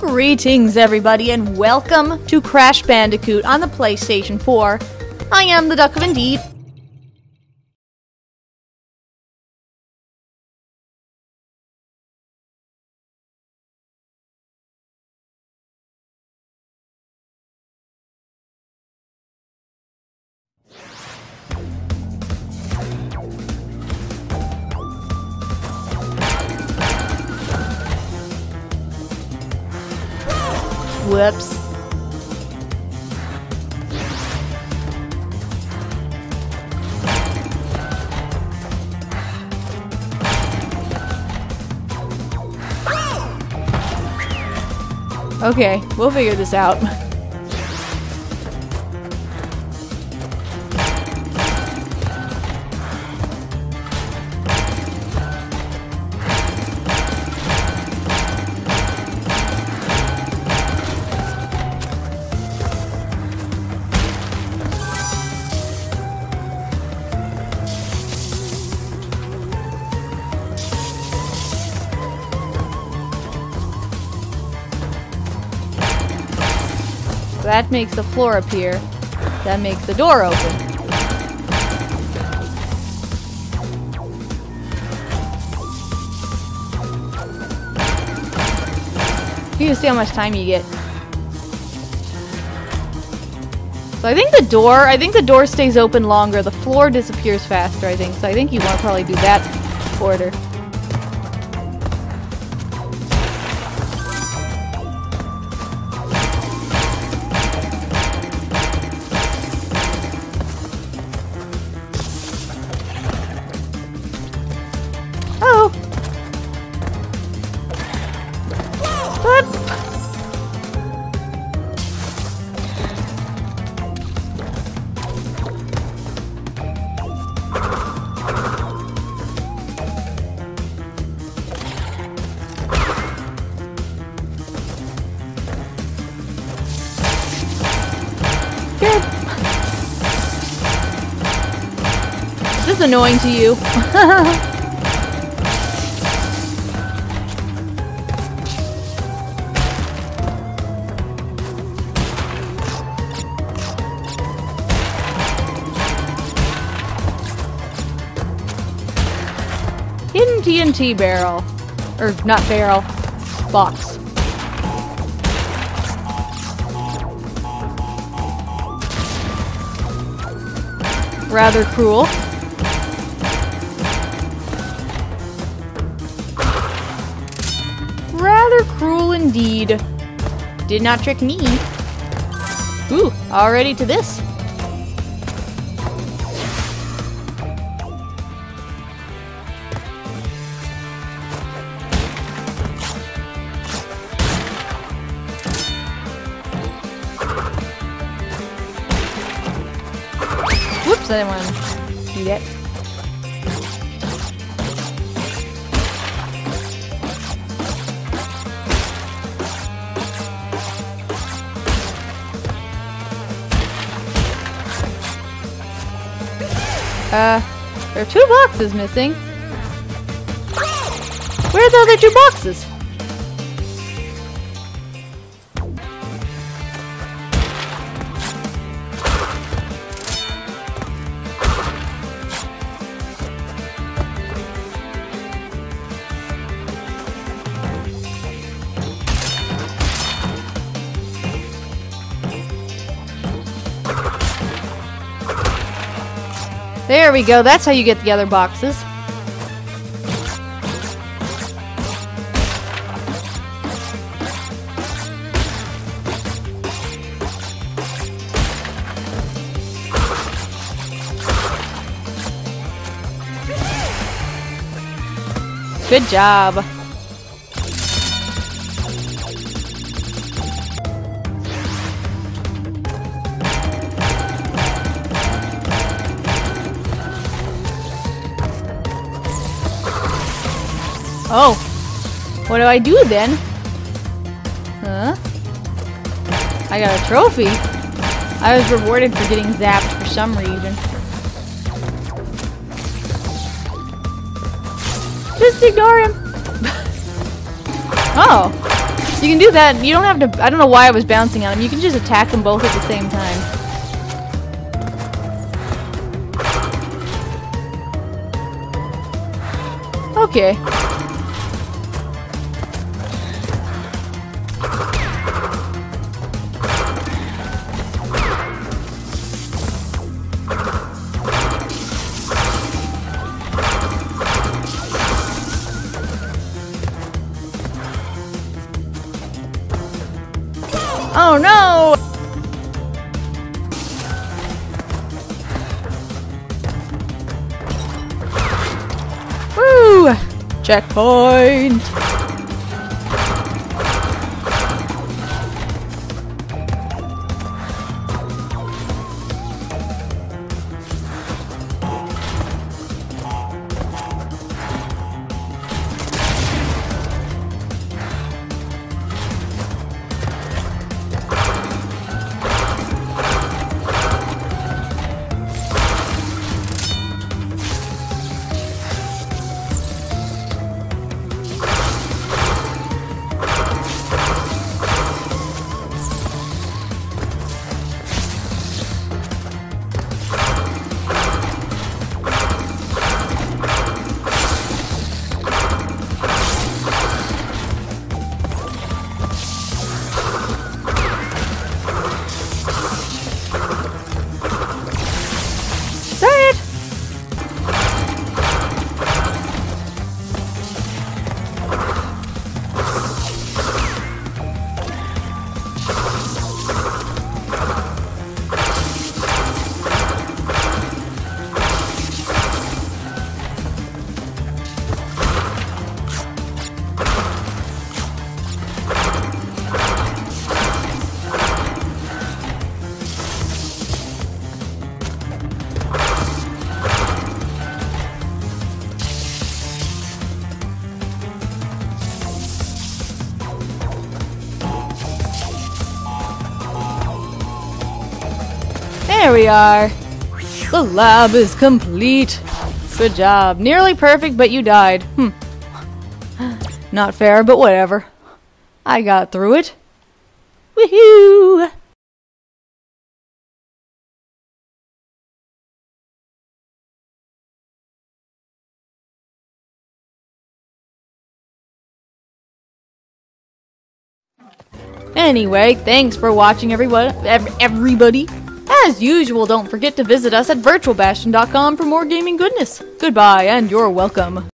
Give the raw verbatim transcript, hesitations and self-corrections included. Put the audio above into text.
Greetings everybody and welcome to Crash Bandicoot on the PlayStation four. I am the Duck of Indeed. Whoops. Okay, we'll figure this out. That makes the floor appear. That makes the door open. You can see how much time you get. So I think the door, I think the door stays open longer. The floor disappears faster, I think. So I think you want to probably do that order. Is this annoying to you? Hidden T N T barrel. Or, not barrel. Box. Rather cruel. Rather cruel indeed. Did not trick me. Ooh, already to this. Whoops, I didn't want to do that. Uh, there are two boxes missing. Where are the other two boxes? There we go, that's how you get the other boxes. Good job. Oh, what do I do then? Huh? I got a trophy. I was rewarded for getting zapped for some reason. Just ignore him. Oh. So you can do that. You don't have to... I don't know why I was bouncing on them. You can just attack them both at the same time. Okay. Oh no! Woo! Checkpoint! There we are. The lab is complete. Good job. Nearly perfect, but you died. Hmm. Not fair, but whatever. I got through it. Woohoo! Anyway, thanks for watching, everyone, ev everybody. As usual, don't forget to visit us at virtual bastion dot com for more gaming goodness. Goodbye, and you're welcome.